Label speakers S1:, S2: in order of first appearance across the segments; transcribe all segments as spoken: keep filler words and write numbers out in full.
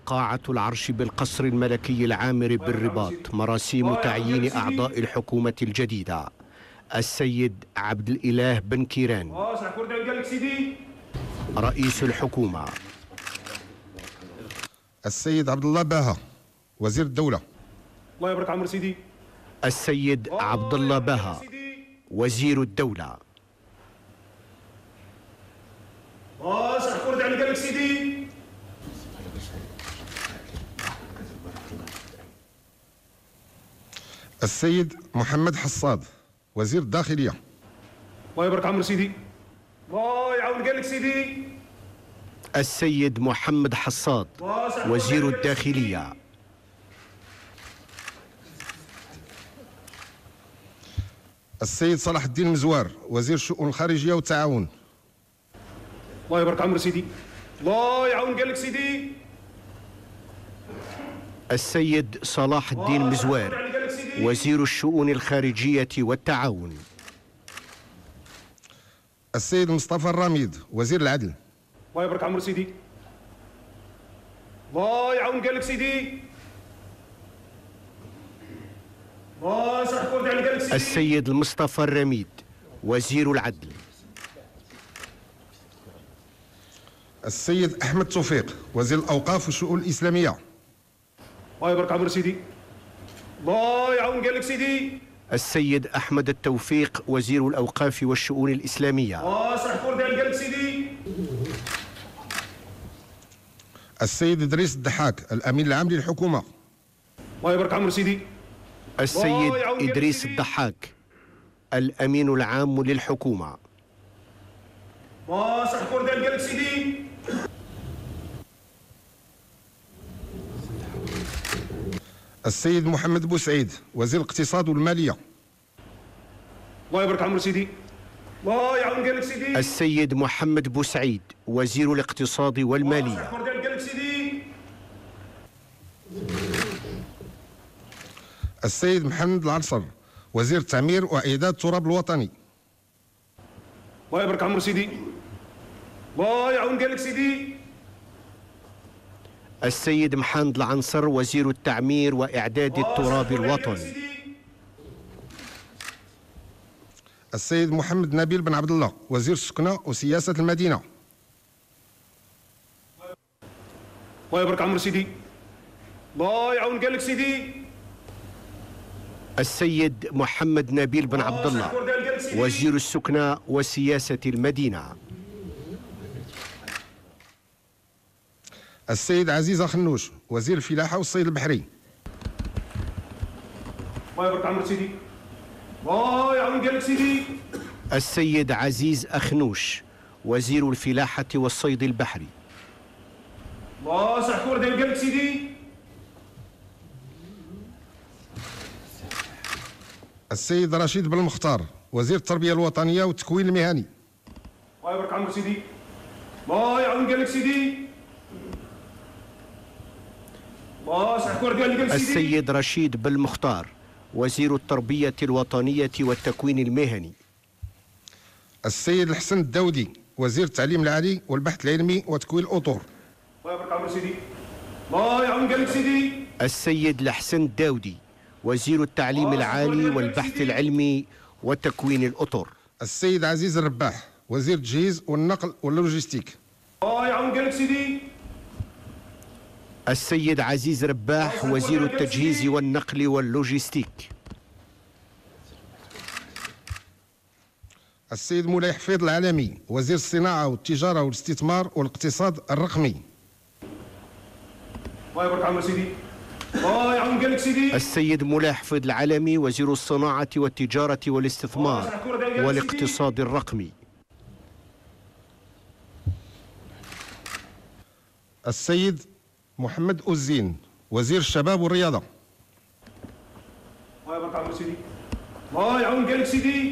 S1: قاعة العرش بالقصر الملكي العامر بالرباط مراسيم تعيين أعضاء الحكومة الجديدة. السيد عبد الإله بن كيران رئيس الحكومة.
S2: السيد عبد الله باها وزير الدولة.
S3: الله يبارك عمر سيدي.
S1: السيد عبد الله باها وزير الدولة.
S3: اه صح كرد على قلبك سيدي.
S2: السيد محمد حصاد وزير الداخلية.
S3: الله يبارك عمر سيدي. الله يعاون قلبك سيدي.
S1: السيد محمد حصاد وزير الداخلية.
S2: السيد صلاح الدين مزوار وزير الشؤون الخارجية والتعاون.
S3: الله يبارك عمر سيدي. الله يعاون قلبك سيدي.
S1: السيد صلاح الدين مزوار وزير الشؤون الخارجية والتعاون.
S2: السيد مصطفى الرميد وزير العدل.
S3: الله يبارك عمر سيدي. الله يعاون قلبك سيدي. الله صح كرد على قلبك سيدي.
S1: السيد المصطفى الرميد وزير العدل.
S2: السيد أحمد توفيق وزير الأوقاف والشؤون الإسلامية.
S3: الله يبارك عمر سيدي. الله يعاون قلبك سيدي.
S1: السيد أحمد التوفيق وزير الأوقاف والشؤون الإسلامية.
S3: الله صح كرد على قلبك سيدي.
S2: السيد إدريس الضحاك الأمين العام للحكومة.
S3: الله يبارك عمر سيدي.
S1: السيد إدريس الضحاك الأمين العام للحكومة.
S3: الله صح كرد على قلبك سيدي.
S2: السيد محمد بوسعيد وزير الاقتصاد والمالية.
S3: الله يبارك عمر سيدي. الله يعاون قلبك سيدي.
S1: السيد محمد بوسعيد وزير الاقتصاد والمالية.
S2: السيد محمد العرصر وزير التعمير وإعداد التراب الوطني.
S3: الله يبارك عمر سيدي. الله يعاون قلبك سيدي.
S1: السيد محمد العنصر وزير التعمير وإعداد التراب الوطني.
S2: السيد محمد نبيل بن عبد الله وزير السكنة وسياسة المدينة.
S3: الله يبارك عمر سيدي. الله يعاون قلبك سيدي.
S1: السيد محمد نبيل بن عبد الله وزير السكنة وسياسة المدينة.
S2: السيد عزيز خنوش وزير الفلاحة والصيد البحري.
S3: الله يبارك عمر سيدي. الله يعاون قلبك سيدي.
S1: السيد عزيز أخنوش وزير الفلاحة والصيد البحري.
S3: الله صح كرد على قلبك سيدي.
S2: السيد رشيد بن المختار وزير التربية الوطنية والتكوين المهني.
S3: الله يبارك عمر سيدي. الله يعاون قلبك سيدي. الله صح كرد على قلبك سيدي.
S1: السيد رشيد بن المختار وزير التربية الوطنية والتكوين المهني.
S2: السيد الحسن الداودي وزير التعليم العالي والبحث العلمي وتكوين الأطر.
S3: الله يبارك عمر سيدي. الله يعاون قلبك سيدي.
S1: السيد الحسن الداودي وزير التعليم العالي والبحث العلمي وتكوين الأطر.
S2: السيد عزيز الرباح وزير التجهيز والنقل واللوجستيك.
S3: الله يعاون قلبك سيدي.
S1: السيد عزيز رباح وزير التجهيز والنقل واللوجستيك.
S2: السيد مولاي حفيظ العالمي وزير الصناعة والتجارة والاستثمار والاقتصاد الرقمي.
S3: الله يبارك عمر سيدي. الله يعاون قلبك سيدي.
S1: السيد مولاي حفيظ العالمي وزير الصناعة والتجارة والاستثمار والاقتصاد الرقمي.
S2: السيد محمد أوزين وزير الشباب والرياضة.
S3: الله يبارك عمر سيدي. الله يعاون قلبك سيدي.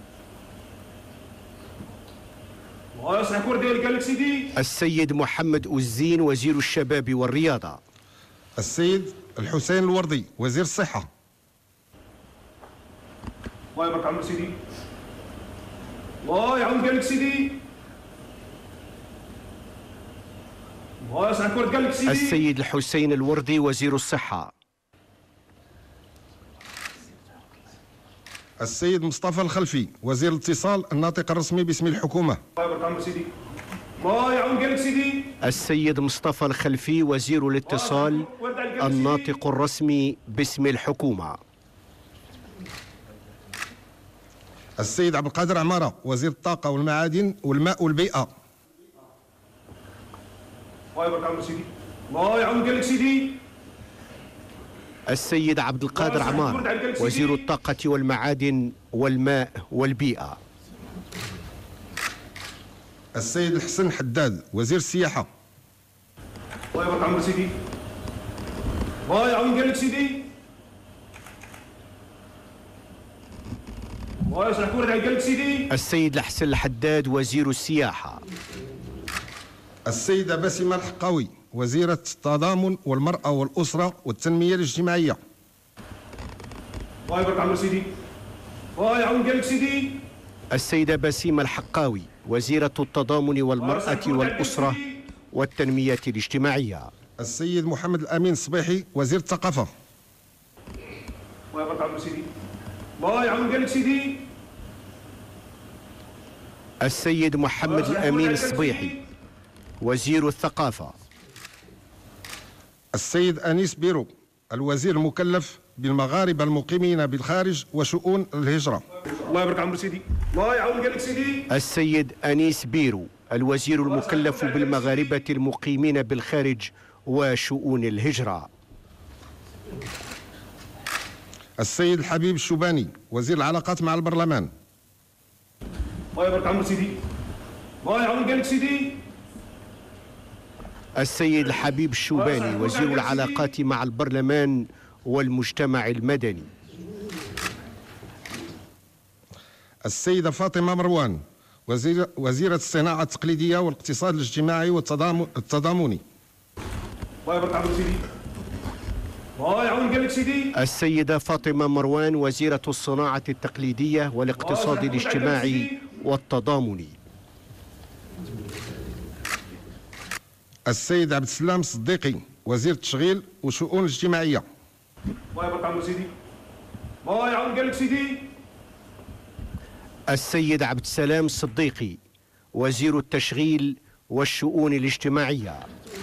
S3: الله يصلح كور ديال قلبك سيدي.
S1: السيد محمد أوزين وزير الشباب والرياضة.
S2: السيد الحسين الوردي وزير الصحة.
S3: الله يبارك عمر سيدي. الله يعاون قلبك سيدي. الله يصلح كرة قلبك سيدي.
S1: السيد الحسين الوردي وزير الصحة.
S2: السيد مصطفى الخلفي وزير الاتصال الناطق الرسمي باسم الحكومة.
S3: الله يبارك عمرك سيدي. الله يعاون قلبك سيدي.
S1: السيد مصطفى الخلفي وزير الاتصال الناطق الرسمي باسم الحكومة.
S2: السيد عبد القادر عمارة وزير الطاقة والمعادن والماء والبيئة.
S3: الله يبارك عمرك سيدي. الله يعاون قلبك سيدي.
S1: السيد عبد القادر عمار وزير الطاقة والمعادن والماء والبيئة.
S2: السيد الحسن حداد وزير السياحة.
S3: الله يبارك عمرك سيدي. الله يعاون قلبك سيدي. الله يصلح كرة قلبك سيدي.
S1: السيد الحسن الحداد وزير السياحة.
S2: السيدة باسمة الحقاوي وزيرة التضامن والمرأة والأسرة والتنمية الاجتماعية.
S3: الله يبارك عمرك سيدي. الله يعاون قلبك سيدي.
S1: السيدة بسيمة الحقاوي وزيرة التضامن والمرأة والأسرة والتنمية الاجتماعية.
S2: السيد محمد الأمين الصبيحي وزير الثقافة.
S3: الله يبارك عمرك سيدي. الله يعاون قلبك سيدي.
S1: السيد محمد الأمين الصبيحي وزير الثقافة.
S2: السيد أنيس بيرو الوزير المكلف بالمغاربة المقيمين بالخارج وشؤون الهجرة.
S3: الله يبارك عمرك سيدي. الله يعاون قلبك سيدي.
S1: السيد أنيس بيرو الوزير المكلف بالمغاربة المقيمين بالخارج وشؤون الهجرة.
S2: السيد الحبيب الشوباني وزير العلاقات مع البرلمان.
S3: الله يبارك عمرك سيدي. الله يعاون قلبك سيدي.
S1: السيد الحبيب الشوباني وزير العلاقات مع البرلمان والمجتمع المدني.
S2: السيدة فاطمة مروان وزير وزيرة الصناعة التقليدية والاقتصاد الاجتماعي والتضامني.
S3: الله يبارك عمرك سيدي. الله يعاون قلبك سيدي.
S1: السيدة فاطمة مروان وزيرة الصناعة التقليدية والاقتصاد الاجتماعي والتضامني.
S2: السيد عبد السلام الصديقي وزير التشغيل والشؤون الاجتماعية.
S3: الله يبارك عمرك سيدي. الله يعاون قلبك سيدي.
S1: السيد عبد السلام الصديقي وزير التشغيل والشؤون الاجتماعية.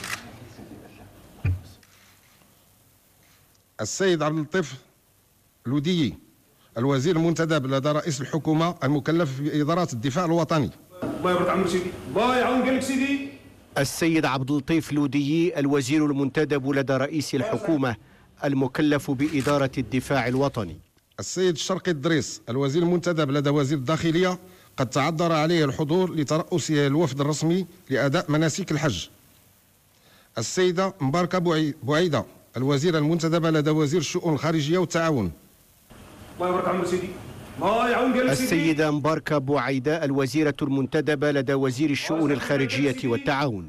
S2: السيد عبد اللطيف الوديي الوزير المنتدب لدى رئيس الحكومة المكلف بإدارة الدفاع الوطني.
S3: الله يبارك عمرك سيدي. الله يعاون قلبك سيدي.
S1: السيد عبد اللطيف الوديي الوزير المنتدب لدى رئيس الحكومة المكلف بإدارة الدفاع الوطني.
S2: السيد الشرقي الدريس الوزير المنتدب لدى وزير الداخلية قد تعذر عليه الحضور لترأسه الوفد الرسمي لأداء مناسك الحج. السيدة مباركة بوعيدة الوزير المنتدب لدى وزير الشؤون الخارجية والتعاون.
S3: الله يبارك عمرك سيدي. الله يعاون قلبك سيدي.
S1: السيدة مباركة بوعيدة الوزيرة المنتدبة لدى وزير الشؤون الخارجية والتعاون.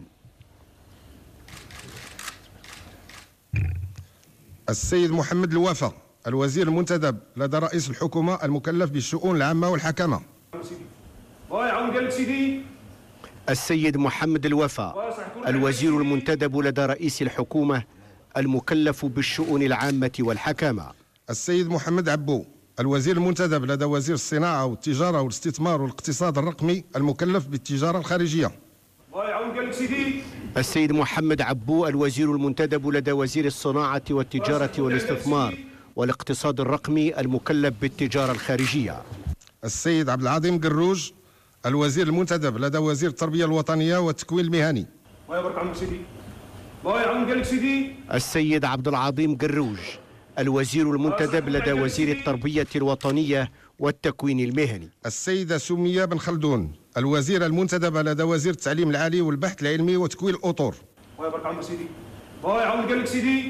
S2: السيد محمد الوفا الوزير المنتدب لدى رئيس الحكومة المكلف بالشؤون العامة والحكامة.
S3: الله يعاون قلبك سيدي.
S1: السيد محمد الوفا الوزير المنتدب لدى رئيس الحكومة المكلف بالشؤون العامة والحكامة.
S2: السيد محمد عبو الوزير المنتدب لدى وزير الصناعة والتجارة والاستثمار والاقتصاد الرقمي المكلف بالتجارة الخارجية.
S3: الله يعاون قلبك سيدي.
S1: السيد محمد عبو الوزير المنتدب لدى وزير الصناعة والتجارة والاستثمار والاقتصاد الرقمي المكلف بالتجارة الخارجية.
S2: السيد عبد العظيم قروج الوزير المنتدب لدى وزير التربية الوطنية والتكوين المهني.
S3: الله يبارك عمرك سيدي. الله يعاون قلبك سيدي.
S1: السيد عبد العظيم قروج الوزير المنتدب لدى وزير التربية الوطنية والتكوين المهني.
S2: السيدة سمية بن خلدون الوزيرة المنتدبة لدى وزير التعليم العالي والبحث العلمي وتكوين الأطر.
S3: الله يبارك عمرك سيدي. الله يعاون قلبك سيدي.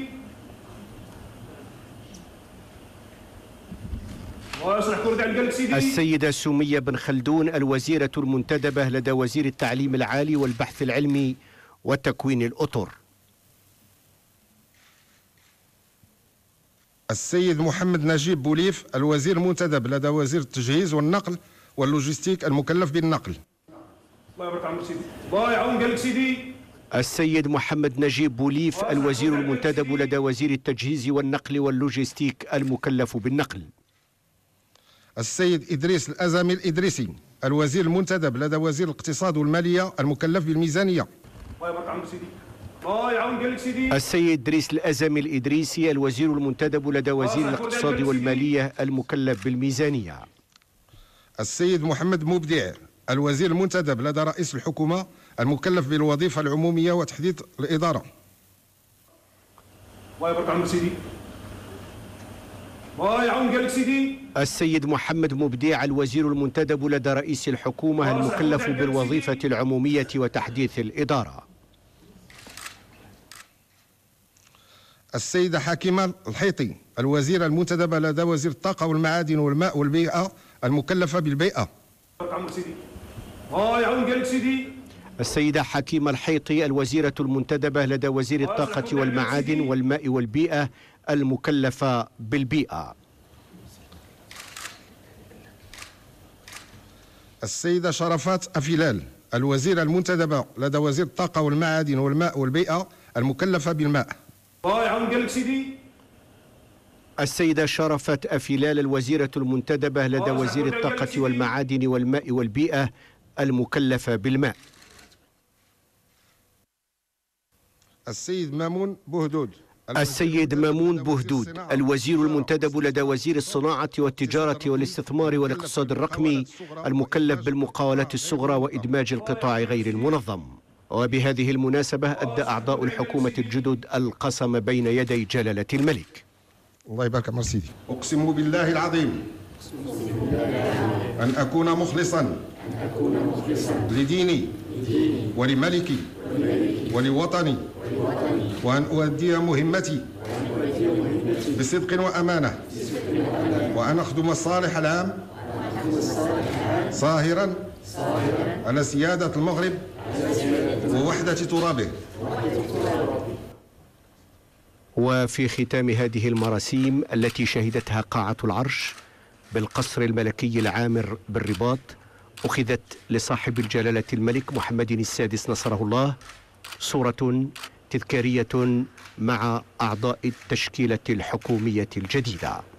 S3: الله يصلح كرة على قلبك سيدي.
S1: السيدة سمية بن خلدون الوزيرة المنتدبة لدى وزير التعليم العالي والبحث العلمي وتكوين الأطر.
S2: السيد محمد نجيب بوليف الوزير المنتدب لدى وزير التجهيز والنقل واللوجستيك المكلف بالنقل.
S3: الله يبارك عمرك سيدي. الله يعاون قلبك سيدي.
S1: السيد محمد نجيب بوليف الوزير المنتدب لدى وزير التجهيز والنقل واللوجستيك المكلف بالنقل.
S2: السيد إدريس الأزامي الإدريسي الوزير المنتدب لدى وزير الاقتصاد والمالية المكلف بالميزانية.
S1: السيد إدريس الأزامي الإدريسي الوزير المنتدب لدى وزير الاقتصاد والمالية المكلف بالميزانية.
S2: السيد محمد مبدع الوزير المنتدب لدى رئيس الحكومة المكلف بالوظيفة العمومية وتحديد الإدارة.
S3: الله يبارك عمرك سيدي. الله يعاون قالك سيدي.
S1: السيد محمد مبدع الوزير المنتدب لدى رئيس الحكومة المكلف بالوظيفة العمومية وتحديث الإدارة.
S2: السيدة حكيمة الحيطي الوزير المنتدب لدى وزير الطاقة والمعادن والماء والبيئة المكلفة بالبيئة.
S3: الله يعاون قالك سيدي.
S1: السيدة حكيمة الحيطي الوزيرة المنتدبة لدى وزير الطاقة والمعادن والماء والبيئة المكلفة بالبيئة.
S2: السيدة شرفات أفيلال الوزيرة المنتدبة لدى وزير الطاقة والمعادن والماء والبيئة المكلفة بالماء.
S3: الله يعاون قالك سيدي.
S1: السيدة شرفت أفيلال الوزيرة المنتدبة لدى وزير الطاقة والمعادن والماء والبيئة المكلفة بالماء.
S2: السيد مامون بوهدود
S1: السيد مامون بوهدود الوزير المنتدب لدى وزير الصناعة والتجارة والاستثمار والاقتصاد الرقمي المكلف بالمقاولات الصغرى وإدماج القطاع غير المنظم. وبهذه المناسبة أدى أعضاء الحكومة الجدد القسم بين يدي جلالة الملك.
S2: الله يبارك عمر سيدي. أقسم بالله العظيم أن أكون مخلصا لديني ولملكي ولوطني وأن أؤدي مهمتي بصدق وأمانة وأن أخدم الصالح العام صاهرا على سيادة المغرب ووحدة ترابه.
S1: وفي ختام هذه المراسيم التي شهدتها قاعة العرش بالقصر الملكي العامر بالرباط أخذت لصاحب الجلالة الملك محمد السادس نصره الله صورة تذكارية مع أعضاء التشكيلة الحكومية الجديدة.